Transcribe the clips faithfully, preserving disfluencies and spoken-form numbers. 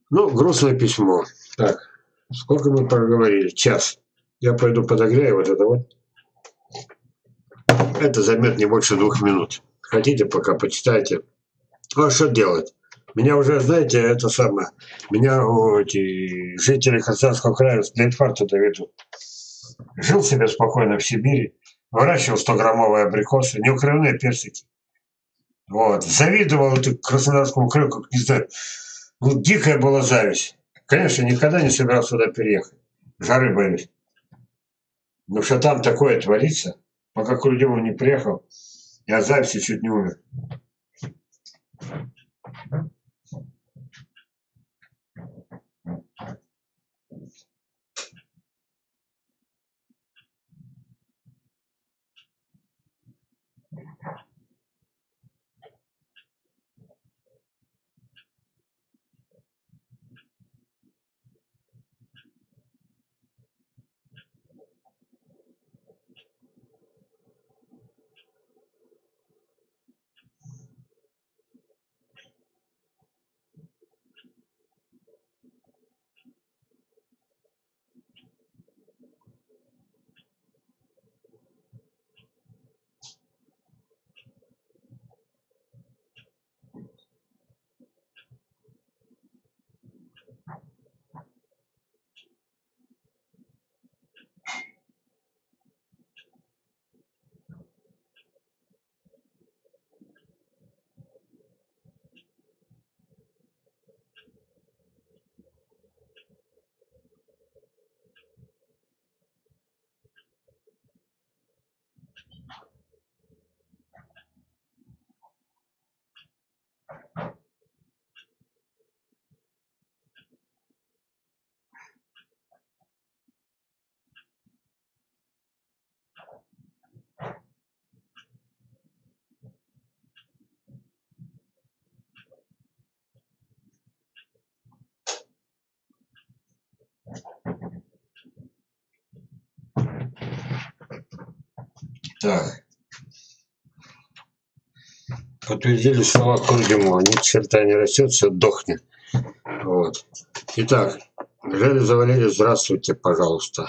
Ну, грустное письмо. Так, сколько мы проговорили? Час. Я пойду подогрею вот это вот. Это займет не больше двух минут. Хотите, пока почитайте. Ну, а что делать? Меня уже, знаете, это самое, меня о, эти жители Краснодарского края для инфаркта доведут. Жил себе спокойно в Сибири, выращивал стограммовые абрикосы, неукрывные персики. Вот. Завидовал это Краснодарскому краю, как не знаю. Ну, дикая была зависть. Конечно, никогда не собирался сюда переехать. Жары боюсь. Но что там такое творится, пока к Рудеву не приехал, я от зависти чуть не умер. Так. Подтвердили слова Курдюмова. Ни черта не растет, все дохнет. Вот. Итак, Железа Валерий, здравствуйте, пожалуйста.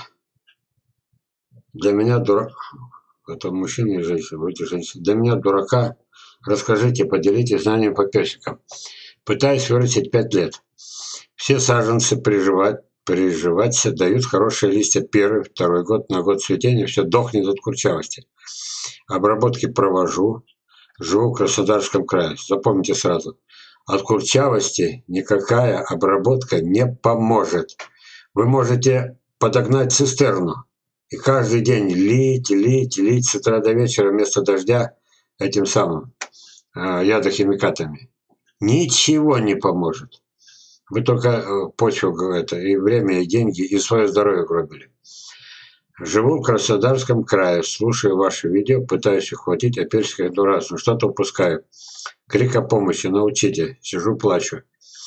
Для меня дурак. Это мужчина и женщина, будете женщины. Для меня дурака. Расскажите, поделитесь знаниями по персикам. Пытаюсь вырастить пять лет. Все саженцы приживать, приживаться дают хорошие листья первый, второй год, на год цветения, все дохнет от курчавости. Обработки провожу. Живу в Краснодарском крае. Запомните сразу. От курчавости никакая обработка не поможет. Вы можете подогнать цистерну и каждый день лить, лить, лить с утра до вечера вместо дождя этим самым э, ядохимикатами. Ничего не поможет. Вы только э, почву это, и время, и деньги, и свое здоровье гробили. Живу в Краснодарском крае, слушаю ваши видео, пытаюсь ухватить, а персиках иду раз, но что-то упускаю. Крик о помощи, научите. Сижу, плачу.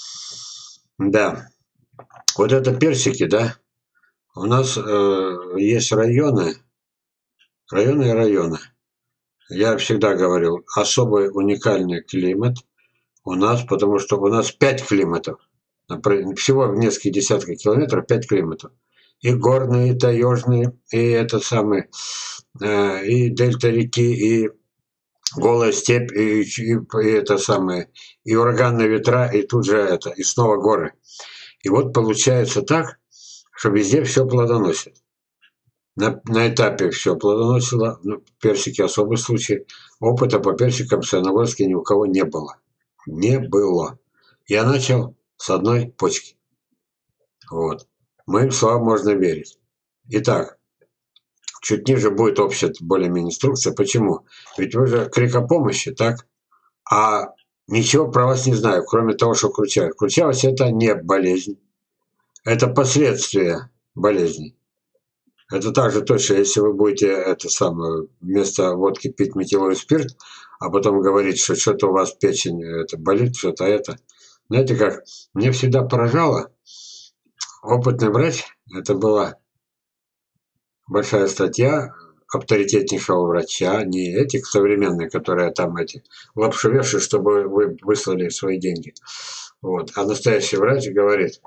Да. Вот это персики, да? У нас э, есть районы, районы и районы. Я всегда говорил, особый уникальный климат у нас, потому что у нас пять климатов. Всего в несколько десятков километров пять климатов. И горные, и таежные, и это самое, э, и дельта реки, и голая степь, и, и, и это самое, и ураганные ветра, и тут же это, и снова горы. И вот получается так, что везде все плодоносит. На, на этапе все плодоносило, ну, персики особый случай. Опыта по персикам в Саяногорске ни у кого не было. Не было. Я начал с одной почки. Вот. Моим словам можно верить. Итак, чуть ниже будет общая более-менее инструкция. Почему? Ведь вы же крик о помощи, так? А ничего про вас не знаю, кроме того, что кручавость. Кручавость – это не болезнь. Это последствия болезни. Это также точно, если вы будете это самое, вместо водки пить метиловый спирт, а потом говорить, что что-то у вас печень это болит, что-то это. Знаете как, мне всегда поражало, опытный врач, это была большая статья авторитетнейшего врача, не этих современных, которые там эти лапшу вешают, чтобы вы выслали свои деньги. Вот. А настоящий врач говорит,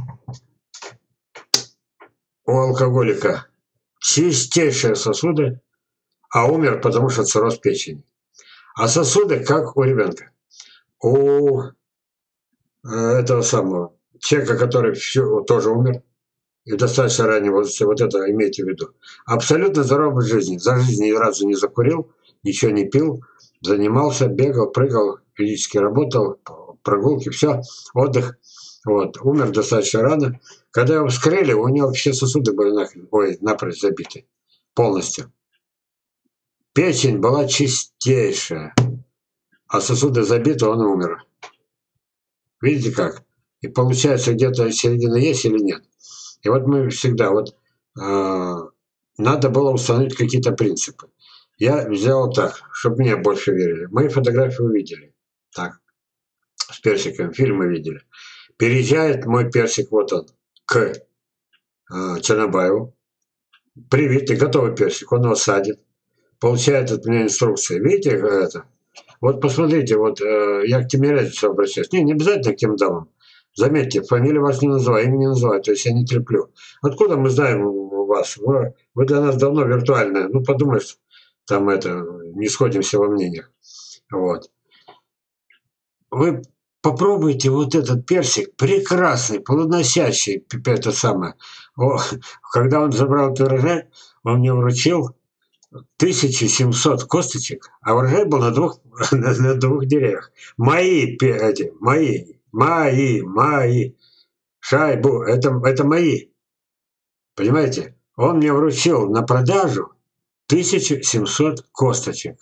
у алкоголика чистейшие сосуды, а умер, потому что цирроз печени. А сосуды, как у ребенка. У этого самого человека, который все, тоже умер, и достаточно раннего возраста, вот это имейте в виду. Абсолютно здоровый жизни. За жизнь ни разу не закурил, ничего не пил, занимался, бегал, прыгал, физически работал, прогулки, все, отдых. Вот. Умер достаточно рано. Когда его вскрыли, у него все сосуды были нахрен, ой, напрочь забиты. Полностью. Печень была чистейшая, а сосуды забиты, он умер. Видите как? И получается, где-то середина есть или нет. И вот мы всегда, вот э, надо было установить какие-то принципы. Я взял так, чтобы мне больше верили. Мои фотографии увидели. Так, с персиком, фильмы видели. Переезжает мой персик, вот он, к э, Чернобаеву. Привитый, готовый персик, он его садит. Получает от меня инструкции. Видите это? Вот посмотрите, вот э, я к Тимирязеву обращаюсь. Не, не обязательно к тем дамам. Заметьте, фамилию вас не называю, имя не называю, то есть я не треплю. Откуда мы знаем вас? Вы, вы для нас давно виртуальная. Ну, подумаешь, там это, не сходимся во мнениях. Вот. Вы попробуйте вот этот персик, прекрасный, плодоносящий, это самое. О, когда он забрал этот урожай, он мне вручил тысяча семьсот косточек, а урожай был на двух, на, на двух деревьях. Мои, эти, мои. Мои, мои. Шайбу, это, это мои. Понимаете? Он мне вручил на продажу тысячу семьсот косточек.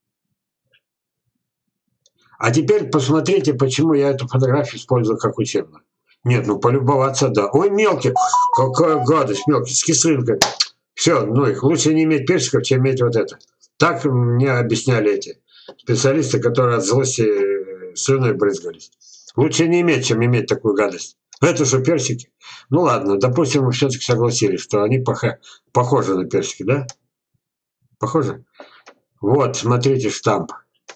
А теперь посмотрите, почему я эту фотографию использую как учебную. Нет, ну полюбоваться, да. Ой, мелкий, какая гадость, мелкий, с кислинкой. Все, ну их лучше не иметь персиков, чем иметь вот это. Так мне объясняли эти специалисты, которые от злости слюной брызгались. Лучше не иметь, чем иметь такую гадость. Это что, персики? Ну ладно, допустим, мы все-таки согласились, что они похожи на персики, да? Похожи? Вот, смотрите штамп.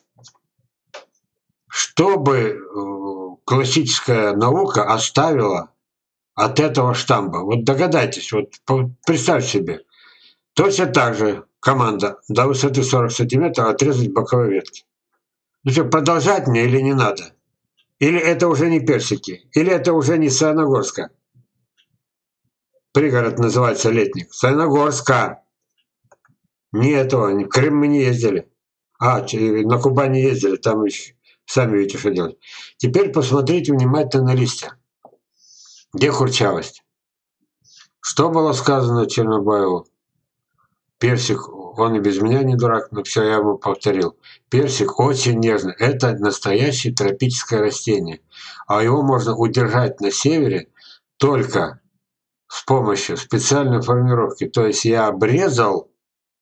Чтобы классическая наука оставила от этого штампа. Вот догадайтесь, вот представьте себе. Точно так же команда до высоты сорок сантиметров отрезать боковые ветки. Ну что, продолжать мне или не надо? Или это уже не персики? Или это уже не Саяногорска? Пригород называется Летник. Саяногорска. Не этого. В Крым мы не ездили. А, на Кубани ездили. Там еще сами видите, что делать. Теперь посмотрите внимательно на листья. Где хурчавость? Что было сказано Чернобаеву? Персик, он и без меня не дурак, но все, я ему повторил. Персик очень нежный. Это настоящее тропическое растение. А его можно удержать на севере только с помощью специальной формировки. То есть я обрезал,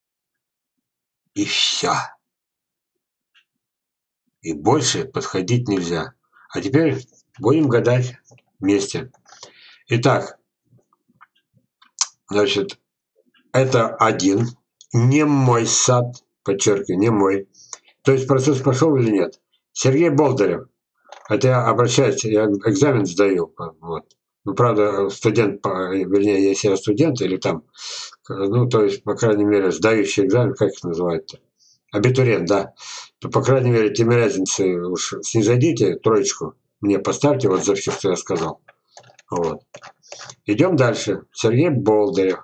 и все. И больше подходить нельзя. А теперь будем гадать вместе. Итак, значит, это один, не мой сад, подчеркиваю, не мой. То есть процесс пошел или нет? Сергей Болдырев. Это я обращаюсь, я экзамен сдаю. Вот. Ну, правда, студент, вернее, если я студент или там, ну, то есть, по крайней мере, сдающий экзамен, как их называют-то? Абитуриент, да. То, по крайней мере, тимирязевцы уж снизойдите троечку, мне поставьте вот за все, что я сказал. Вот. Идем дальше. Сергей Болдырев.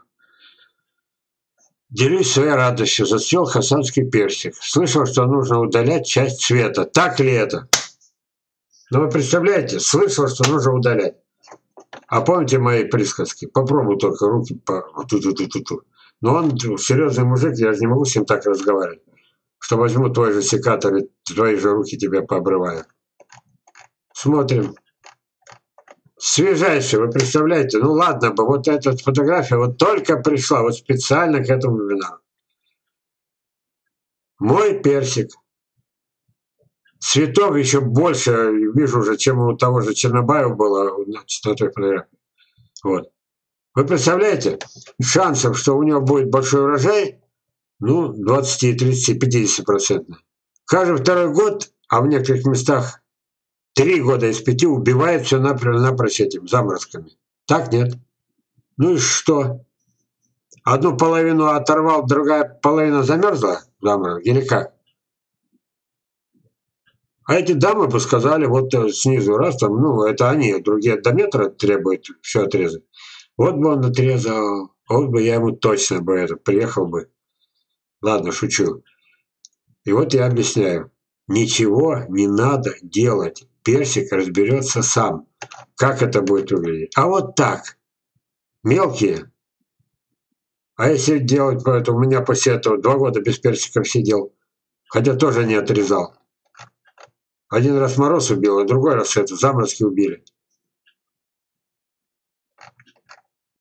Делюсь своей радостью. Зацвел хасанский персик. Слышал, что нужно удалять часть цвета. Так ли это? Ну, вы представляете? Слышал, что нужно удалять. А помните мои присказки? Попробуй только руки по... Ту-ту-ту-ту-ту. Но он серьезный мужик, я же не могу с ним так разговаривать. Что возьму твой же секатор и твои же руки тебя пообрываю. Смотрим. Свежайший, вы представляете? Ну ладно бы, вот эта фотография вот только пришла, вот специально к этому вебинару. Мой персик. Цветов еще больше вижу уже, чем у того же Чернобаева было на той фотографии. Вот. Вы представляете? Шансов, что у него будет большой урожай, ну, двадцать, тридцать, пятьдесят процентов. Каждый второй год, а в некоторых местах три года из пяти убивает все напрочь этим заморозками. Так нет? Ну и что? Одну половину оторвал, другая половина замерзла заморозок или как? А эти дамы бы сказали, вот снизу раз там, ну это они, другие до метра требуют все отрезать. Вот бы он отрезал, вот бы я ему точно бы это, приехал бы. Ладно, шучу. И вот я объясняю. Ничего не надо делать. Персик разберется сам, как это будет выглядеть. А вот так. Мелкие. А если делать, поэтому у меня после этого два года без персиков сидел. Хотя тоже не отрезал. Один раз мороз убил, а другой раз это заморозки убили.